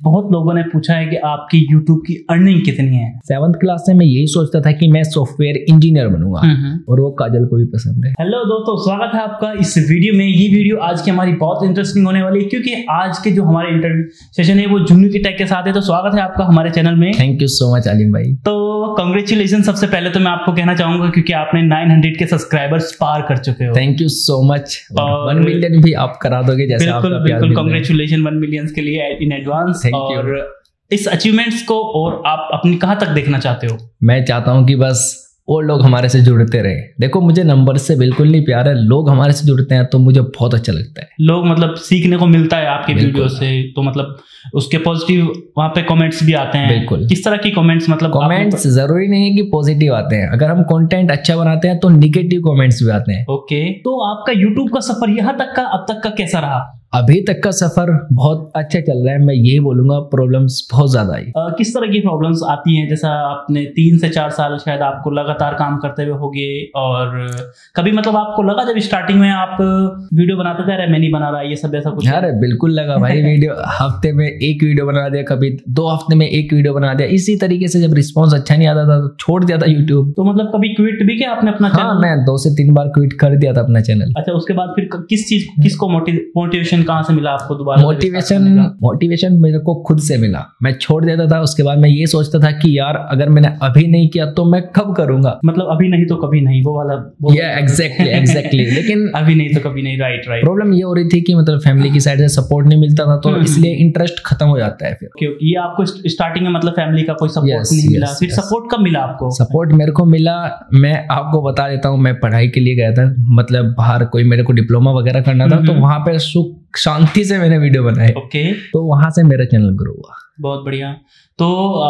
बहुत लोगों ने पूछा है कि आपकी YouTube की अर्निंग कितनी है। 7th क्लास से मैं यही सोचता था कि मैं सॉफ्टवेयर इंजीनियर बनूंगा और वो काजल को भी पसंद है। हेलो दोस्तों, स्वागत है आपका इस वीडियो में। ये वीडियो आज की हमारी बहुत इंटरेस्टिंग होने वाली है क्योंकि आज के जो हमारे इंटरव्यू सेशन है वो जुन्नू टेक के साथ है। तो स्वागत है आपका हमारे चैनल में। थैंक यू सो मच आलिम भाई। तो कांग्रेचुलेशन सबसे पहले तो मैं आपको कहना चाहूंगा क्योंकि आपने 900 के सब्सक्राइबर्स पार कर चुके हो। Thank you so much. 1 million भी आप करा दोगे जैसे बिल्कुल बिल्कुल। कांग्रेचुलेशन 1 मिलियन के लिए इन एडवांस। और इस अचीवमेंट्स को और आप अपनी कहां तक देखना चाहते हो? मैं चाहता हूं कि बस और लोग हमारे से जुड़ते रहे। देखो मुझे नंबर से बिल्कुल नहीं प्यार है, लोग हमारे से जुड़ते हैं तो मुझे बहुत अच्छा लगता है। लोग मतलब सीखने को मिलता है आपके वीडियो से, तो मतलब उसके पॉजिटिव वहाँ पे कमेंट्स भी आते हैं। बिल्कुल। किस तरह की कमेंट्स? मतलब कमेंट्स जरूरी नहीं है कि पॉजिटिव आते हैं, अगर हम कंटेंट अच्छा बनाते हैं तो निगेटिव कमेंट्स भी आते हैं। ओके, तो आपका यूट्यूब का सफर यहाँ तक का अब तक का कैसा रहा? अभी तक का सफर बहुत अच्छा चल रहा है। मैं यही बोलूंगा प्रॉब्लम्स बहुत ज्यादा आई। किस तरह की प्रॉब्लम्स आती हैं? जैसा आपने 3 से 4 साल शायद आपको लगातार काम करते हुए होंगे, और कभी मतलब आपको लगा जब स्टार्टिंग में आप वीडियो बनाते थे अरे मैं नहीं बना रहा ये सब, ऐसा कुछ? अरे बिल्कुल लगा भाई। वीडियो हफ्ते में 1 वीडियो बना दिया, कभी 2 हफ्ते में 1 वीडियो बना दिया। इसी तरीके से जब रिस्पॉन्स अच्छा नहीं आता था तो छोड़ दिया था यूट्यूब। तो मतलब कभी क्विट भी किया आपने अपना चैनल? हाँ, मैं 2 से 3 बार क्विट कर दिया था अपना चैनल। अच्छा, उसके बाद फिर किसको मोटिवेशन कहाँ से मिला आपको दोबारा? मोटिवेशन मेरे को खुद से मिला। मैं छोड़ देता था, उसके बाद मैं ये सोचता था कि यार अगर मैंने अभी नहीं किया तो मैं कब करूंगा। मतलब अभी नहीं तो कभी नहीं, वो वाला एग्जैक्टली। लेकिन अभी नहीं तो कभी नहीं। राइट। प्रॉब्लम ये हो रही थी कि मतलब फैमिली की साइड से सपोर्ट नहीं मिलता था, तो इसलिए इंटरेस्ट खत्म हो जाता है फिर। क्योंकि ये आपको स्टार्टिंग में मतलब फैमिली का कोई सपोर्ट नहीं मिला, फिर सपोर्ट कब मिला आपको? सपोर्ट मेरे को मिला, मैं आपको बता देता हूँ। मैं पढ़ाई के लिए गया था, मतलब बाहर कोई मेरे को डिप्लोमा वगैरह करना था, तो वहां पे सुख शांति से मैंने वीडियो बनाए। ओके। तो वहां से मेरा चैनल ग्रो हुआ। बहुत बढ़िया। तो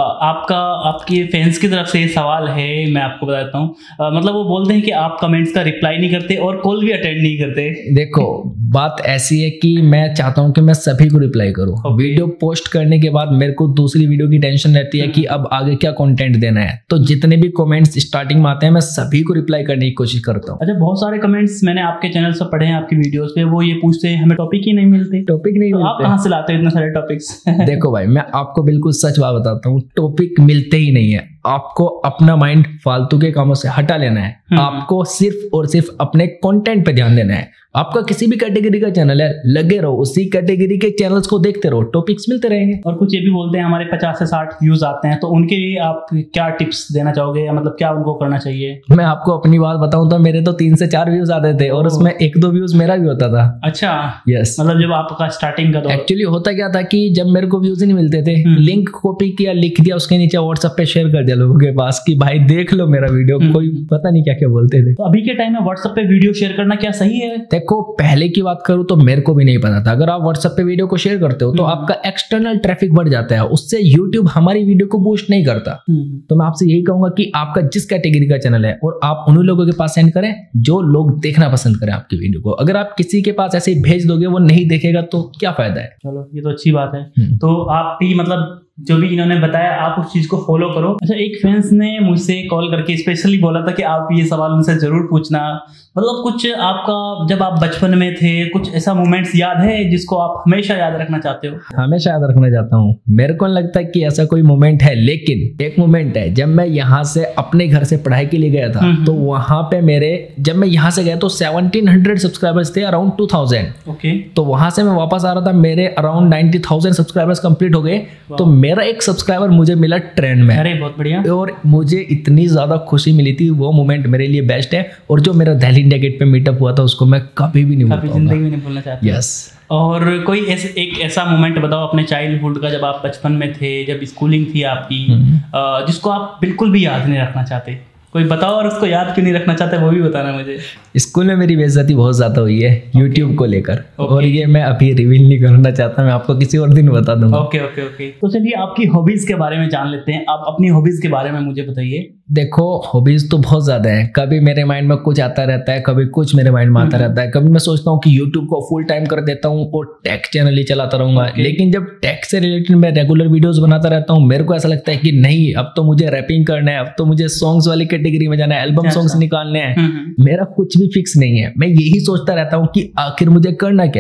आपके फैंस की तरफ से ये सवाल है, मैं आपको बताता हूँ। मतलब वो बोलते हैं कि आप कमेंट्स का रिप्लाई नहीं करते और कॉल भी अटेंड नहीं करते। देखो बात ऐसी है कि मैं चाहता हूँ कि मैं सभी को रिप्लाई करूँ। वीडियो पोस्ट करने के बाद मेरे को दूसरी वीडियो की टेंशन रहती है कि अब आगे क्या कंटेंट देना है, तो जितने भी कमेंट्स स्टार्टिंग में आते हैं मैं सभी को रिप्लाई करने की कोशिश करता हूँ। अच्छा, बहुत सारे कमेंट्स मैंने आपके चैनल से पढ़े हैं, आपकी वीडियोस पे, वो ये पूछते हैं हमें टॉपिक ही नहीं मिलते। टॉपिक नहीं मिलते? आप कहाँ से लाते हो इतने सारे टॉपिक्स? देखो भाई, मैं आपको बिल्कुल सच बात बताता हूँ, टॉपिक मिलते ही नहीं है। आपको अपना माइंड फालतू के कामों से हटा लेना है। आपको सिर्फ और सिर्फ अपने कंटेंट पे ध्यान देना है। आपका किसी भी कैटेगरी का चैनल है, लगे रहो उसी कैटेगरी के चैनल्स को देखते रहो, टॉपिक्स मिलते रहेंगे। और कुछ ये भी बोलते हैं हमारे 50 से 60 व्यूज आते हैं, तो उनके लिए आप क्या टिप्स देना चाहोगे, या मतलब क्या उनको करना चाहिए? मैं आपको अपनी बात बताऊं तो मेरे तो 3 से 4 व्यूज आते थे और उसमें 1-2 व्यूज मेरा भी होता था। अच्छा, यस। मतलब जब आपका स्टार्टिंग का दौर। एक्चुअली होता क्या था कि जब मेरे को व्यूज ही नहीं मिलते थे, लिंक कॉपी किया, लिख दिया उसके नीचे, व्हाट्सएप पे शेयर कर दिया लोगों के पास कि भाई देख लो मेरा वीडियो। कोई पता नहीं क्या क्या बोलते थे। तो अभी के टाइम में व्हाट्सएप पे वीडियो शेयर करना क्या सही है? देखो पहले की बात करूं तो मेरे को भी नहीं पता था। अगर आप व्हाट्सएप पे वीडियो को शेयर करते हो तो आपका एक्सटर्नल ट्रैफिक बढ़ जाता है, उससे यूट्यूब हमारी वीडियो को बूस्ट नहीं करता। तो मैं आपसे यही कहूंगा कि आपका जिस कैटेगरी का चैनल है और आप उन्हीं लोगों के पास सेंड करें जो लोग देखना पसंद करें आपकी वीडियो को। अगर आप किसी के पास ऐसे ही भेज दोगे, वो नहीं देखेगा तो क्या फायदा है? चलो ये तो अच्छी बात है। तो आप भी मतलब जो भी इन्होंने बताया आप उस चीज को फॉलो करो। अच्छा, एक फैंस ने मुझसे कॉल करके स्पेशली बोला था कि आप ये सवाल उनसे जरूर पूछना, मतलब कुछ आपका जब आप बचपन में थे कुछ ऐसा मोमेंट्स याद है जिसको आप हमेशा याद रखना चाहते हो? हमेशा याद रखना चाहता हूँ। मेरे को लगता है कि ऐसा कोई मोमेंट है, लेकिन एक मोमेंट है जब मैं यहाँ से अपने घर से पढ़ाई के लिए गया था, तो वहां पे जब मैं यहाँ से गया तो 1700 सब्सक्राइबर्स थे, अराउंड 2000। ओके। तो वहां से मैं वापस आ रहा था, मेरे अराउंड 90,000 सब्सक्राइबर्स कंप्लीट हो गए। तो मेरा एक सब्सक्राइबर मुझे मिला ट्रेन में। अरे बहुत बढ़िया। और मुझे इतनी ज्यादा खुशी मिली थी, वो मोमेंट मेरे लिए बेस्ट है। और जो मेरा दिल्ली इंडिया गेट पे मीटअप हुआ था उसको मैं कभी भी नहीं भूल पाऊंगा। जिंदगी में नहीं भूलना चाहता। यस। और कोई एक ऐसा मोमेंट बताओ अपने चाइल्डहुड का, जब आप बचपन में थे, जब स्कूलिंग थी आपकी, जिसको आप बिल्कुल भी याद नहीं रखना चाहते। कोई बताओ, और उसको याद क्यों नहीं रखना चाहते वो भी बताना मुझे। स्कूल में मेरी बेइज्जती बहुत ज्यादा हुई है यूट्यूब को लेकर, और ये मैं अभी रिवील नहीं करना चाहता, मैं आपको किसी और दिन बता दूंगा। ओके। तो चलिए आपकी हॉबीज के बारे में जान लेते हैं। आप अपनी हॉबीज के बारे में मुझे बताइए। देखो हॉबीज तो बहुत ज्यादा है, कभी मेरे माइंड में कुछ आता रहता है, कभी कुछ मेरे माइंड में आता रहता है। कभी मैं सोचता हूँ कि यूट्यूब को फुल टाइम कर देता हूँ और टेक चैनल ही चलाता रहूंगा। लेकिन जब टेक से रिलेटेड मैं रेगुलर वीडियोस बनाता रहता हूँ, मेरे को ऐसा लगता है कि नहीं, अब तो मुझे रैपिंग करना है, अब तो मुझे सॉन्ग्स वाली कैटेगरी में जाना है, एल्बम सॉन्ग्स निकालने हैं। मेरा कुछ भी फिक्स नहीं है, मैं यही सोचता रहता हूँ कि आखिर मुझे करना क्या है।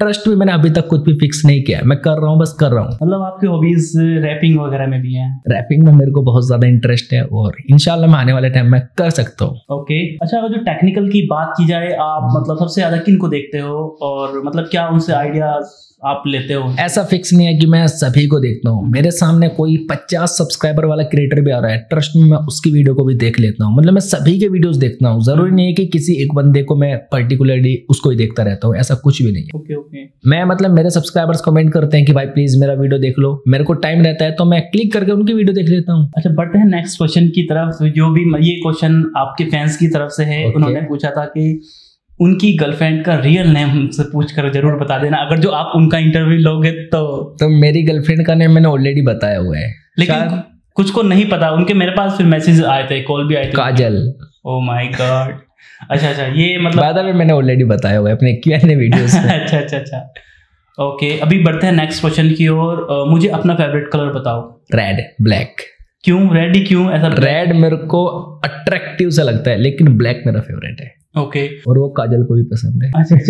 ट्रस्ट में मैंने अभी तक कुछ भी फिक्स नहीं किया, मैं कर रहा हूँ, बस कर रहा हूँ। मतलब आपकी हॉबीज रैपिंग वगैरह में भी है? रैपिंग में मेरे को बहुत ज्यादा इंटरेस्ट है और इंशाल्लाह मैं आने वाले टाइम में कर सकता हूँ। ओके, अच्छा अगर जो टेक्निकल की बात की जाए, आप मतलब सबसे ज्यादा किन को देखते हो और मतलब क्या उनसे आइडियाज आप लेते हो? ऐसा फिक्स नहीं है कि मैं सभी को देखता हूँ। मेरे सामने कोई 50 सब्सक्राइबर वाला क्रिएटर भी आ रहा है, ट्रस्ट में मैं उसकी वीडियो को भी देख लेता हूँ। मतलब मैं सभी के वीडियोस देखता हूँ, जरूरी नहीं है कि किसी एक बंदे को मैं पर्टिकुलरली उसको ही देखता रहता हूँ, ऐसा कुछ भी नहीं है। Okay okay. मैं मतलब मेरे सब्सक्राइबर्स कमेंट करते हैं कि भाई प्लीज मेरा वीडियो देख लो, मेरे को टाइम रहता है तो मैं क्लिक करके उनकी वीडियो देख लेता हूँ। अच्छा, बढ़ते हैं नेक्स्ट क्वेश्चन की तरफ। जो भी ये क्वेश्चन आपके फैंस की तरफ से है, उन्होंने पूछा था कि उनकी गर्लफ्रेंड का रियल नेम से पूछकर जरूर बता देना, अगर जो आप उनका इंटरव्यू लोगे तो मेरी गर्लफ्रेंड का नेम मैंने ऑलरेडी बताया हुआ है, लेकिन कुछ को नहीं पता उनके। मेरे पास फिर मैसेज आए थे, कॉल भी आए थे। काजल। Oh my God. अच्छा, ये मतलब बाद में मैंने ऑलरेडी बताया हुआ है अपने Q&A वीडियोस में। अच्छा। ओके, अभी बढ़ते हैं नेक्स्ट क्वेश्चन की ओर। मुझे अपना फेवरेट कलर बताओ। Red, black. क्यों रेड ही क्यों? ऐसा रेड मेरे को अट्रैक्टिव सा लगता है, लेकिन ब्लैक मेरा फेवरेट है। ओके। और वो काजल को भी पसंद है।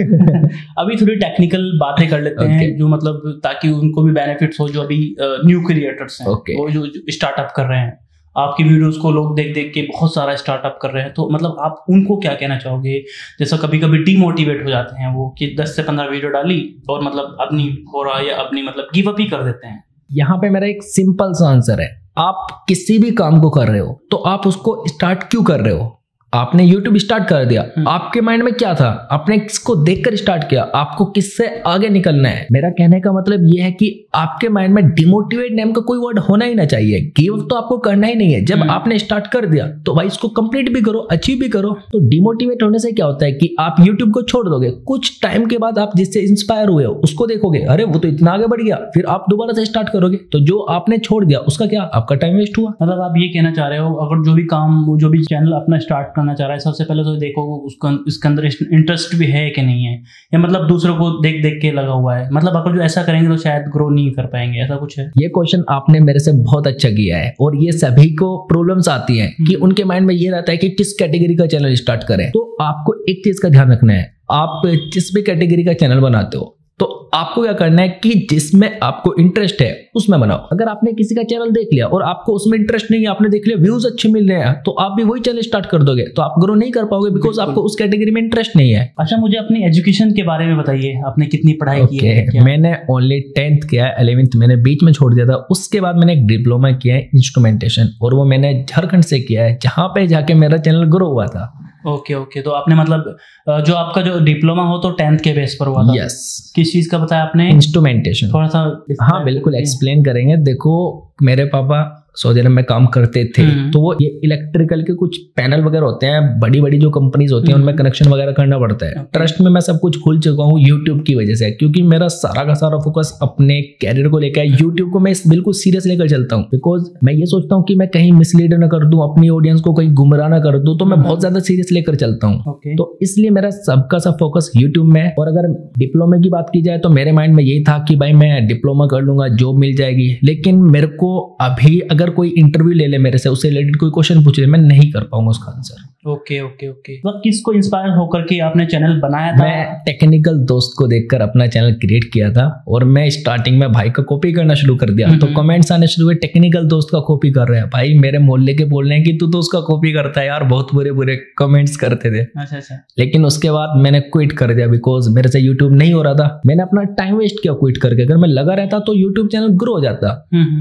अभी थोड़ी टेक्निकल बातें कर लेते हैं, जो मतलब ताकि उनको भी बेनिफिट्स हो, जो अभी न्यू क्रिएटर्स हैं, वो जो स्टार्टअप कर रहे हैं। आपकी वीडियोस को लोग देख देख के बहुत सारा स्टार्टअप कर रहे हैं, तो मतलब आप उनको क्या कहना चाहोगे? जैसा कभी कभी डिमोटिवेट हो जाते हैं वो कि 10 से 15 वीडियो डाली और मतलब अपनी हो रहा या अपनी मतलब गिव अप ही कर देते हैं। यहाँ पे मेरा एक सिंपल सा आंसर है, आप किसी भी काम को कर रहे हो तो आप उसको स्टार्ट क्यों कर रहे हो? आपने YouTube स्टार्ट कर दिया, आपके माइंड में क्या था? आपने किसको देखकर स्टार्ट किया? आपको किससे आगे निकलना है? मेरा कहने का मतलब यह है कि आपके माइंड में डिमोटिवेट नाम का कोई वर्ड होना ही ना चाहिए। गिव अप तो आपको करना ही नहीं है। जब आपने स्टार्ट कर दिया तो भाई इसको कंप्लीट भी करो, अचीव भी करो। तो डिमोटिवेट होने से क्या होता है कि आप YouTube को छोड़ दोगे, कुछ टाइम के बाद आप जिससे इंस्पायर हुए हो उसको देखोगे, अरे वो तो इतना आगे बढ़ गया, फिर आप दोबारा से स्टार्ट करोगे। तो जो आपने छोड़ दिया उसका क्या? आपका टाइम वेस्ट हुआ। मतलब आप ये कहना चाह रहे हो, अगर जो भी काम, जो भी चैनल अपना स्टार्ट करना चाह रहा है, सबसे पहले तो देखो उसका इसके अंदर इंटरेस्ट भी है कि नहीं है, या मतलब दूसरों को देख देख के लगा हुआ है। मतलब अगर जो ऐसा करेंगे तो शायद ग्रो नहीं कर पाएंगे, ऐसा कुछ है? ये क्वेश्चन आपने मेरे से बहुत अच्छा किया है, और ये सभी को प्रॉब्लम्स आती हैं कि उनके माइंड में ये रहता है कि किस कैटेगरी का चैनल स्टार्ट करें। तो आपको एक चीज का ध्यान रखना है, आप जिस भी कैटेगरी का चैनल बनाते हो तो आपको क्या करना है कि जिसमें आपको इंटरेस्ट है उसमें बनाओ। अगर आपने किसी का चैनल देख लिया और आपको उसमें इंटरेस्ट नहीं है, आपने देख लिया व्यूज अच्छे मिल रहे हैं, तो आप भी वही चैनल स्टार्ट कर दोगे, तो आप ग्रो नहीं कर पाओगे, बिकॉज आपको उस कैटेगरी में इंटरेस्ट नहीं है। अच्छा, मुझे अपनी एजुकेशन के बारे में बताइए, आपने कितनी पढ़ाई की है? मैंने ओनली 10th किया है, 11th मैंने बीच में छोड़ दिया था। उसके बाद मैंने एक डिप्लोमा किया है इंस्ट्रूमेंटेशन, और वो मैंने झारखंड से किया है, जहाँ पे जाके मेरा चैनल ग्रो हुआ था। ओके। तो आपने मतलब जो आपका जो डिप्लोमा हो तो 10th के बेस पर हुआ था? यस। किस चीज का बताया आपने? इंस्ट्रूमेंटेशन। थोड़ा सा हाँ बिल्कुल एक्सप्लेन करेंगे। देखो मेरे पापा सऊदी अरब में काम करते थे, तो वो ये इलेक्ट्रिकल के कुछ पैनल वगैरह होते हैं, बड़ी बड़ी जो कंपनीज होती हैं उनमें कनेक्शन वगैरह करना पड़ता है। ट्रस्ट में मैं सब कुछ भूल चुका हूँ यूट्यूब की वजह से, क्योंकि मेरा सारा का सारा फोकस अपने कैरियर को लेकर है। यूट्यूब को मैं बिल्कुल सीरियस लेकर चलता हूँ, बिकॉज मैं ये सोचता हूँ कि मैं कहीं मिसलीड ना कर दूं, अपनी ऑडियंस को कहीं गुमराह ना कर दूं, तो मैं बहुत ज्यादा सीरियस लेकर चलता हूँ। तो इसलिए मेरा सबका सब फोकस यूट्यूब में। और अगर डिप्लोमा की बात की जाए तो मेरे माइंड में यही था कि भाई मैं डिप्लोमा कर लूंगा, जॉब मिल जाएगी। लेकिन मेरे को अभी अगर कोई इंटरव्यू ले मेरे से, उससे रिलेटेड कोई क्वेश्चन पूछ ले, मैं नहीं कर पाऊंगा उसका आंसर। ओके। मतलब किसको इंस्पायर होकर के आपने चैनल बनाया था? मैं टेक्निकल दोस्त को देखकर अपना चैनल क्रिएट किया था, और मैं स्टार्टिंग में भाई का कॉपी करना शुरू कर दिया। तो कमेंट्स आने शुरू हुए, टेक्निकल दोस्त का कॉपी कर रहे हैं। भाई मेरे मोहल्ले के बोल रहे हैं कि तू तो उसका कॉपी करता है यार, बहुत बुरे बुरे कमेंट्स करते थे। अच्छा। लेकिन उसके बाद मैंने क्विट कर दिया, बिकॉज मेरे से यूट्यूब नहीं हो रहा था। मैंने अपना टाइम वेस्ट किया क्विट करके। अगर मैं लगा रहता तो यूट्यूब चैनल ग्रो हो जाता।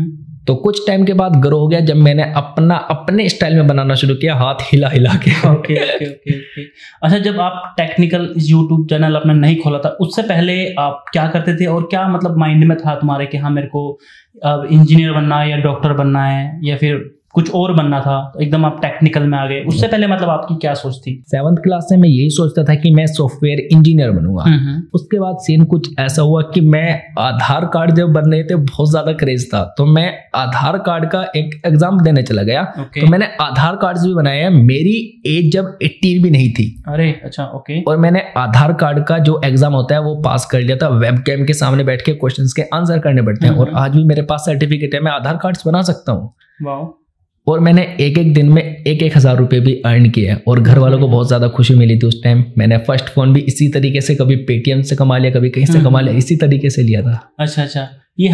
तो कुछ टाइम के बाद ग्रो हो गया जब मैंने अपने स्टाइल में बनाना शुरू किया, हाथ हिला हिला के। ओके। अच्छा, जब आप टेक्निकल यूट्यूब चैनल अपना नहीं खोला था, उससे पहले आप क्या करते थे, और क्या मतलब माइंड में था तुम्हारे कि हाँ मेरे को इंजीनियर बनना है या डॉक्टर बनना है या फिर कुछ और बनना था, तो एकदम आप टेक्निकल में आ गए? उससे पहले मतलब आपकी क्या सोच थी? 7th क्लास से मैं यही सोचता था कि मैं सॉफ्टवेयर इंजीनियर बनूंगा। उसके बाद सीन कुछ ऐसा हुआ कि मैं आधार कार्ड जब बन रहे थे बहुत ज्यादा क्रेज था, तो मैं आधार कार्ड का एक एग्जाम देने चला गया। तो मैंने आधार कार्ड भी बनाए हैं, मेरी एज जब 18 भी नहीं थी। अरे अच्छा, ओके। और मैंने आधार कार्ड का जो एग्जाम होता है वो पास कर लिया था। वेबकैम के सामने बैठ के क्वेश्चंस के आंसर करने पड़ते हैं, और आज भी मेरे पास सर्टिफिकेट है, मैं आधार कार्ड बना सकता हूँ। और मैंने एक एक दिन में 1,000 रुपये भी अर्न किए और घर वालों को बहुत ज़्यादा खुशी मिली थी उस टाइम। मैंने फर्स्ट फ़ोन भी इसी तरीके से, कभी पेटीएम से कमा लिया, कभी कहीं से कमा लिया, इसी तरीके से लिया था। अच्छा, ये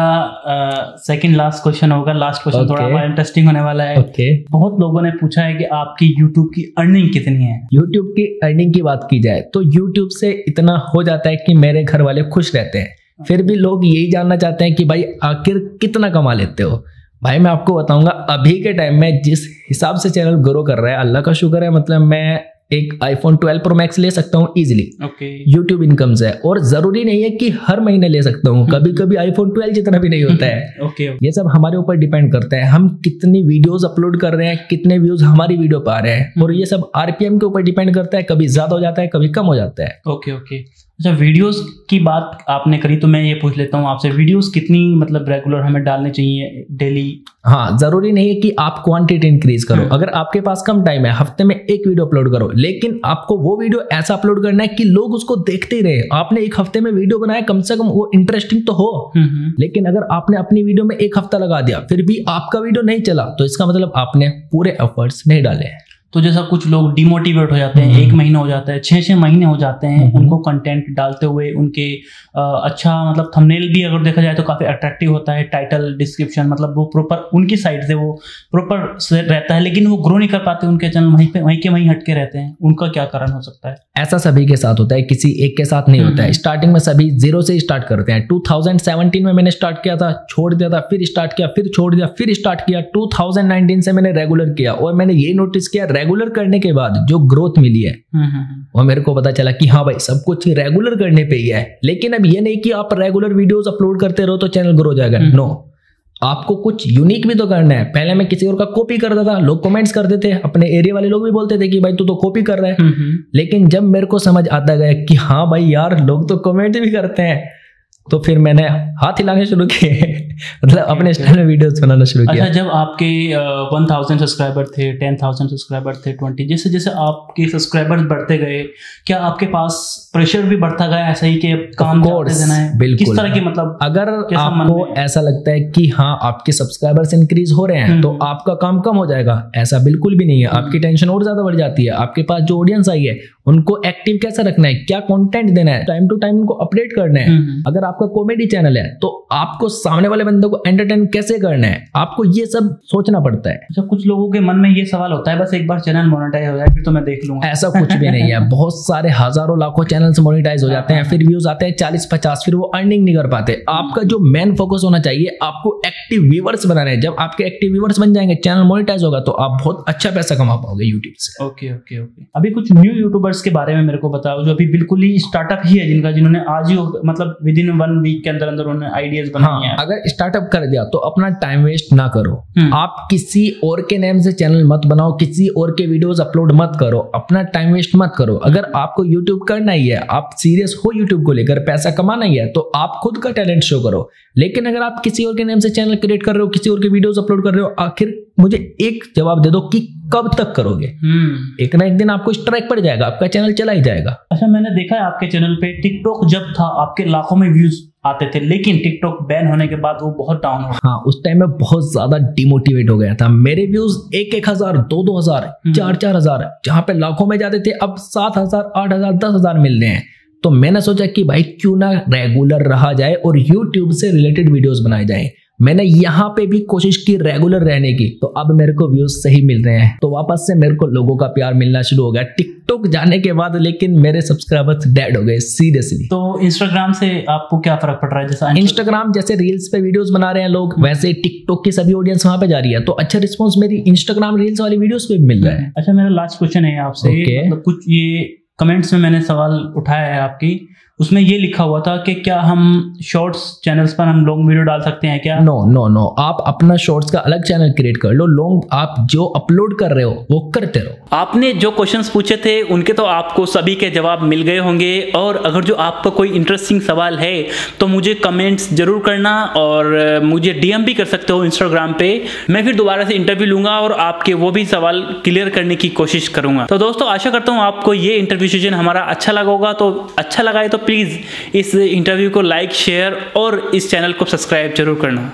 हमारा सेकंड लास्ट क्वेश्चन होगा। लास्ट क्वेश्चन थोड़ा इंटरेस्टिंग होने वाला है। बहुत लोगों ने पूछा है कि आपकी यूट्यूब की अर्निंग कितनी है? यूट्यूब की अर्निंग की बात की जाए तो यूट्यूब से इतना हो जाता है कि मेरे घर वाले खुश रहते हैं। फिर भी लोग यही जानना चाहते हैं कि भाई आखिर कितना कमा लेते हो। भाई मैं आपको बताऊंगा, अभी के टाइम में जिस हिसाब से चैनल ग्रो कर रहा है, अल्लाह का शुक्र है, मतलब मैं एक iPhone 12 Pro Max ले सकता हूँ इजीली YouTube इनकम से। और जरूरी नहीं है कि हर महीने ले सकता हूँ, कभी कभी iPhone 12 जितना भी नहीं होता है। ये सब हमारे ऊपर डिपेंड करता है, हम कितनी वीडियोस अपलोड कर रहे हैं, कितने व्यूज हमारी वीडियो पा रहे हैं, और ये सब RPM के ऊपर डिपेंड करता है, कभी ज्यादा हो जाता है, कभी कम हो जाता है। ओके। अच्छा, वीडियोस की बात आपने करी तो मैं ये पूछ लेता हूँ आपसे, वीडियोस कितनी मतलब रेगुलर हमें डालने चाहिए डेली? हाँ, जरूरी नहीं है कि आप क्वांटिटी इंक्रीज करो। अगर आपके पास कम टाइम है, हफ्ते में एक वीडियो अपलोड करो, लेकिन आपको वो वीडियो ऐसा अपलोड करना है कि लोग उसको देखते ही रहे। आपने एक हफ्ते में वीडियो बनाया, कम से कम वो इंटरेस्टिंग तो हो। लेकिन अगर आपने अपनी वीडियो में एक हफ्ता लगा दिया, फिर भी आपका वीडियो नहीं चला, तो इसका मतलब आपने पूरे एफर्ट्स नहीं डाले हैं। तो जैसा कुछ लोग डिमोटिवेट हो जाते हैं, 1 महीना हो जाता है, 6 महीने हो जाते हैं उनको कंटेंट डालते हुए, उनके अच्छा मतलब थंबनेल भी अगर देखा जाए तो काफ़ी अट्रैक्टिव होता है, टाइटल डिस्क्रिप्शन मतलब वो प्रॉपर उनकी साइड से वो प्रॉपर रहता है, लेकिन वो ग्रो नहीं कर पाते, उनके चैनल वहीं हटके रहते हैं। उनका क्या कारण हो सकता है? ऐसा सभी के साथ होता है, किसी एक के साथ नहीं होता है। स्टार्टिंग में सभी 0 से स्टार्ट करते हैं। 2017 में मैंने स्टार्ट किया था, छोड़ दिया था, फिर स्टार्ट किया, फिर छोड़ दिया, फिर स्टार्ट किया। 2019 से मैंने रेगुलर किया, और मैंने ये नोटिस किया रेगुलर करने के बाद जो ग्रोथ मिली है वो मेरे को पता चला कि हाँ भाई, सब कुछ रेगुलर करने पे ही है। लेकिन अब ये नहीं कि आप रेगुलर वीडियोस अपलोड करते रहो तो चैनल ग्रो हो जाएगा। नो, आपको कुछ यूनिक भी तो करना है। पहले मैं किसी और का कॉपी करता था, लोग कमेंट्स करते थे, अपने एरिया वाले लोग भी बोलते थे कि भाई तू तो कॉपी कर रहा है। लेकिन जब मेरे को समझ आता गया कि हाँ भाई यार, लोग तो कमेंट भी करते हैं, तो फिर मैंने हाथ हिलाने शुरू किए, मतलब अपने स्टाइल में वीडियोस बनाना शुरू किया। अच्छा, जब आपके 1000 सब्सक्राइबर थे, 10,000 सब्सक्राइबर थे, 20, जैसे जैसे आपके सब्सक्राइबर्स बढ़ते गए, क्या आपके पास प्रेशर भी बढ़ता गया ऐसा ही कि काम देना है? बिल्कुल। किस तरह की मतलब, अगर आपको ऐसा लगता है कि हाँ आपके सब्सक्राइबर्स इंक्रीज हो रहे हैं तो आपका काम कम हो जाएगा, ऐसा बिल्कुल भी नहीं है। आपकी टेंशन और ज्यादा बढ़ जाती है। आपके पास जो ऑडियंस आई है उनको एक्टिव कैसे रखना है, क्या कंटेंट देना है, टाइम टू टाइम उनको अपडेट करना है। अगर आपका कॉमेडी चैनल है तो आपको सामने वाले बंदे को एंटरटेन कैसे करना है, आपको ये सब सोचना पड़ता है। अच्छा, कुछ लोगों के मन में ये सवाल होता है बस एक बार चैनल मोनेटाइज हो जाए फिर तो मैं देख लूंगा। ऐसा कुछ भी नहीं है। बहुत सारे हजारों लाखों चैनल्स मोनेटाइज हो जाते हैं, फिर व्यूज आते हैं 40-50, फिर वो अर्निंग नहीं कर पाते। आपका जो मेन फोकस होना चाहिए, आपको एक्टिव व्यूअर्स बनाना है। जब आपके एक्टिव व्यूअर्स बन जाएंगे, चैनल मोनेटाइज होगा, तो आप बहुत अच्छा पैसा कमा पाओगे यूट्यूब से। ओके। अभी कुछ न्यू यूट्यूबर्स के बारे में मेरे को बताओ, जो अभी बिल्कुल ही स्टार्टअप ही है, जिन्होंने आज ही मतलब विद इन 1 वीक के अंदर उन्होंने आइडियाज बनाए हैं। अगर स्टार्टअप कर दिया तो अपना टाइम वेस्ट ना करो। आप किसी और के नेम से चैनल मत बनाओ, किसी और के वीडियोस अपलोड मत करो, अपना टाइम वेस्ट मत करो। अगर आपको यूट्यूब करना ही है, आप सीरियस हो यूट्यूब को लेकर, पैसा कमाना ही है, तो आप खुद का टैलेंट शो करो। लेकिन अगर आप किसी और के नेम से चैनल क्रिएट कर रहे हो, किसी और के वीडियोस अपलोड कर रहे हो, आखिर मुझे एक जवाब दे दो कि कब तक करोगे? एक ना एक दिन आपको स्ट्राइक पड़ जाएगा, आपका चैनल चला ही जाएगा। अच्छा, मैंने देखा है आपके चैनल पे टिकटॉक जब था आपके लाखों में व्यूज आते थे, लेकिन टिकटॉक बैन होने के बाद वो बहुत डाउन हो गया। हाँ, उस टाइम में बहुत ज्यादा डिमोटिवेट हो गया था। मेरे व्यूज 1,000, 2,000, 4,000, जहां पे लाखों में जाते थे, अब 7,000, 8,000, 10,000 मिल रहे हैं। तो मैंने सोचा कि भाई क्यों ना रेगुलर रहा जाए और यूट्यूब से रिलेटेड वीडियोस बनाए जाए। मैंने यहाँ पे भी कोशिश की रेगुलर रहने की, तो अब मेरे को व्यूज सही मिल रहे हैं, तो वापस से मेरे को लोगों का प्यार मिलना शुरू हो गया टिकटॉक जाने के बाद। लेकिन मेरे सब्सक्राइबर्स डेड हो गए सीरियसली। तो इंस्टाग्राम से आपको क्या फर्क पड़ रहा है? जैसा इंस्टाग्राम जैसे रील्स पे वीडियोस बना रहे हैं लोग, वैसे टिकटॉक की सभी ऑडियंस वहां पे जा रही है, तो अच्छा रिस्पॉन्स मेरी इंस्टाग्राम रील्स वाली वीडियोस पे मिल रहा है। अच्छा, मेरा लास्ट क्वेश्चन है आपसे। मतलब कुछ ये कमेंट्स में मैंने सवाल उठाया है आपकी, उसमें ये लिखा हुआ था कि क्या हम शॉर्ट्स चैनल्स पर हम लॉन्ग वीडियो डाल सकते हैं क्या? नो, आप अपना शॉर्ट्स का अलग चैनल क्रिएट कर लो। लॉन्ग आप जो अपलोड कर रहे हो वो करते रहो। आपने जो क्वेश्चंस पूछे थे उनके तो आपको सभी के जवाब मिल गए होंगे, और अगर जो आपका कोई इंटरेस्टिंग सवाल है तो मुझे कमेंट्स जरूर करना, और मुझे डीएम भी कर सकते हो इंस्टाग्राम पे। मैं फिर दोबारा से इंटरव्यू लूंगा और आपके वो भी सवाल क्लियर करने की कोशिश करूंगा। तो दोस्तों, आशा करता हूँ आपको ये इंटरव्यू सेशन हमारा अच्छा लगा होगा। तो अच्छा लगा है तो प्लीज़ इस इंटरव्यू को लाइक, शेयर और इस चैनल को सब्सक्राइब जरूर करना।